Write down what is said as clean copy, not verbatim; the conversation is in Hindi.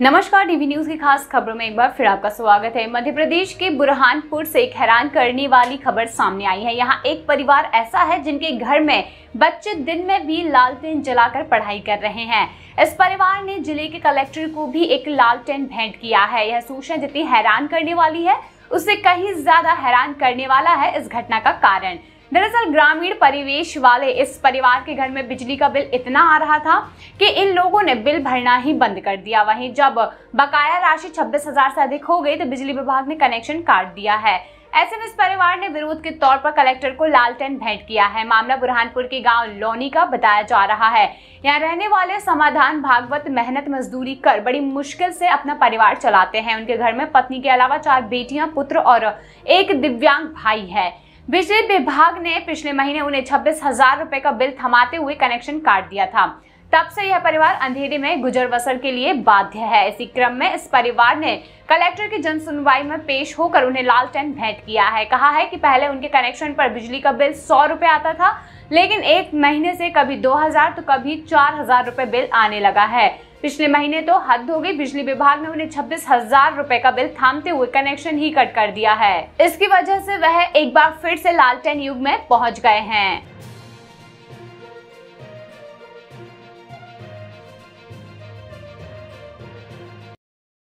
नमस्कार, डीवी न्यूज की खास खबरों में एक बार फिर आपका स्वागत है। मध्य प्रदेश के बुरहानपुर से एक हैरान करने वाली खबर सामने आई है। यहाँ एक परिवार ऐसा है जिनके घर में बच्चे दिन में भी लालटेन जलाकर पढ़ाई कर रहे हैं। इस परिवार ने जिले के कलेक्टर को भी एक लालटेन भेंट किया है। यह सूचना जितनी हैरान करने वाली है, उससे कहीं ज्यादा हैरान करने वाला है इस घटना का कारण। दरअसल ग्रामीण परिवेश वाले इस परिवार के घर में बिजली का बिल इतना आ रहा था कि इन लोगों ने बिल भरना ही बंद कर दिया। वहीं जब बकाया राशि 26,000 से अधिक हो गई तो बिजली विभाग ने कनेक्शन काट दिया है। ऐसे में इस परिवार ने विरोध के तौर पर कलेक्टर को लालटेन भेंट किया है। मामला बुरहानपुर के गांव लोनी का बताया जा रहा है। यहाँ रहने वाले समाधान भागवत मेहनत मजदूरी कर बड़ी मुश्किल से अपना परिवार चलाते हैं। उनके घर में पत्नी के अलावा 4 बेटियां, पुत्र और एक दिव्यांग भाई है। बिजली विभाग ने पिछले महीने उन्हें 26,000 रुपए का बिल थमाते हुए कनेक्शन काट दिया था। तब से यह परिवार अंधेरे में गुजर बसर के लिए बाध्य है। इसी क्रम में इस परिवार ने कलेक्टर की जन सुनवाई में पेश होकर उन्हें लालटेन भेंट किया है। कहा है कि पहले उनके कनेक्शन पर बिजली का बिल 100 रुपए आता था, लेकिन एक महीने से कभी 2,000 तो कभी 4,000 रुपए बिल आने लगा है। पिछले महीने तो हद हो गई, बिजली विभाग ने उन्हें 26,000 रुपए का बिल थामते हुए कनेक्शन ही कट कर दिया है। इसकी वजह से वह एक बार फिर से लालटेन युग में पहुंच गए हैं।